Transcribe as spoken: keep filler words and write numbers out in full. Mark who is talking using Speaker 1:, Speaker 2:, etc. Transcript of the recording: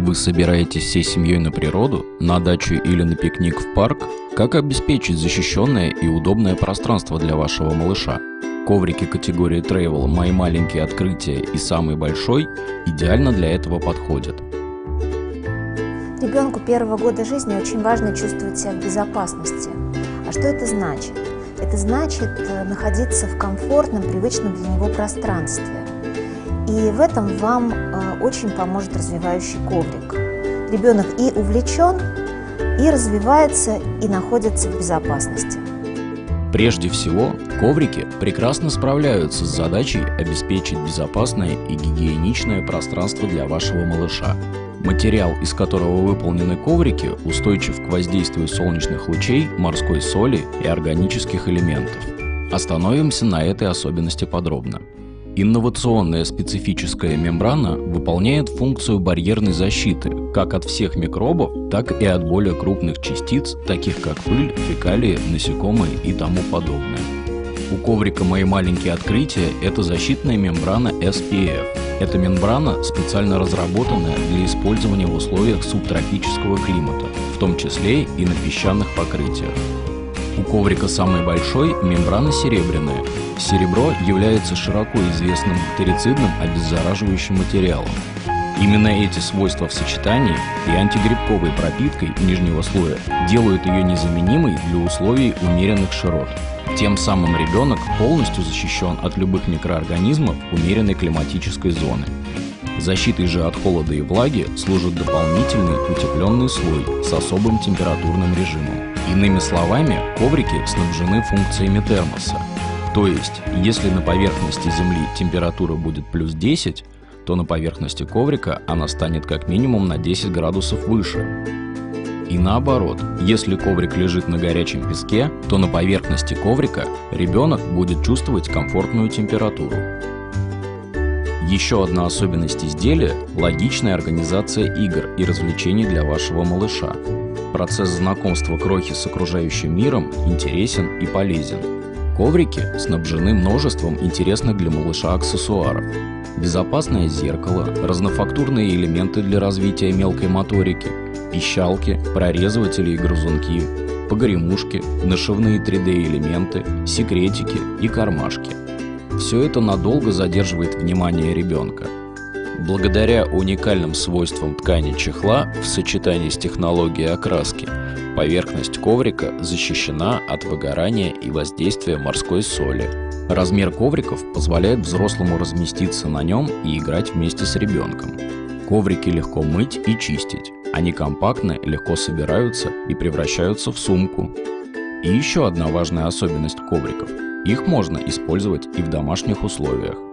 Speaker 1: Вы собираетесь всей семьей на природу, на дачу или на пикник в парк? Как обеспечить защищенное и удобное пространство для вашего малыша? Коврики категории Travel «Мои маленькие открытия» и «Самый большой» идеально для этого подходят.
Speaker 2: Ребенку первого года жизни очень важно чувствовать себя в безопасности. А что это значит? Это значит находиться в комфортном, привычном для него пространстве. И в этом вам э, очень поможет развивающий коврик. Ребенок и увлечен, и развивается, и находится в безопасности.
Speaker 1: Прежде всего, коврики прекрасно справляются с задачей обеспечить безопасное и гигиеничное пространство для вашего малыша. Материал, из которого выполнены коврики, устойчив к воздействию солнечных лучей, морской соли и органических элементов. Остановимся на этой особенности подробно. Инновационная специфическая мембрана выполняет функцию барьерной защиты как от всех микробов, так и от более крупных частиц, таких как пыль, фекалии, насекомые и тому подобное. У коврика «Мои маленькие открытия» это защитная мембрана эс пи эф. Эта мембрана специально разработанная для использования в условиях субтропического климата, в том числе и на песчаных покрытиях. У коврика «Самый большой» мембрана серебряная. Серебро является широко известным бактерицидным обеззараживающим материалом. Именно эти свойства в сочетании и антигрибковой пропиткой нижнего слоя делают ее незаменимой для условий умеренных широт. Тем самым ребенок полностью защищен от любых микроорганизмов умеренной климатической зоны. Защитой же от холода и влаги служит дополнительный утепленный слой с особым температурным режимом. Иными словами, коврики снабжены функциями термоса. То есть, если на поверхности Земли температура будет плюс десять, то на поверхности коврика она станет как минимум на десять градусов выше. И наоборот, если коврик лежит на горячем песке, то на поверхности коврика ребенок будет чувствовать комфортную температуру. Еще одна особенность изделия – логичная организация игр и развлечений для вашего малыша. Процесс знакомства крохи с окружающим миром интересен и полезен. Коврики снабжены множеством интересных для малыша аксессуаров. Безопасное зеркало, разнофактурные элементы для развития мелкой моторики, пищалки, прорезыватели и грызунки, погремушки, нашивные три дэ элементы, секретики и кармашки. Все это надолго задерживает внимание ребенка. Благодаря уникальным свойствам ткани чехла в сочетании с технологией окраски, поверхность коврика защищена от выгорания и воздействия морской соли. Размер ковриков позволяет взрослому разместиться на нем и играть вместе с ребенком. Коврики легко мыть и чистить. Они компактны, легко собираются и превращаются в сумку. И еще одна важная особенность ковриков – их можно использовать и в домашних условиях.